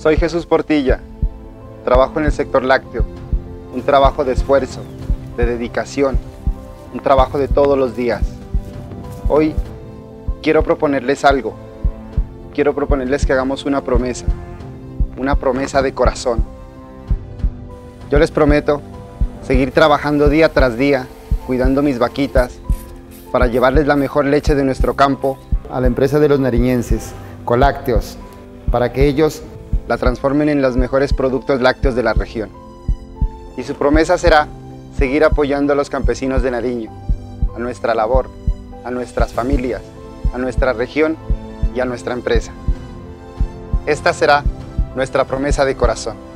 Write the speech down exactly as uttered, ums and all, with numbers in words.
Soy Jesús Portilla, trabajo en el sector lácteo, un trabajo de esfuerzo, de dedicación, un trabajo de todos los días. Hoy quiero proponerles algo, quiero proponerles que hagamos una promesa, una promesa de corazón. Yo les prometo seguir trabajando día tras día, cuidando mis vaquitas, para llevarles la mejor leche de nuestro campo a la empresa de los nariñenses, Colácteos, para que ellos la transformen en los mejores productos lácteos de la región. Y su promesa será seguir apoyando a los campesinos de Nariño, a nuestra labor, a nuestras familias, a nuestra región y a nuestra empresa. Esta será nuestra promesa de corazón.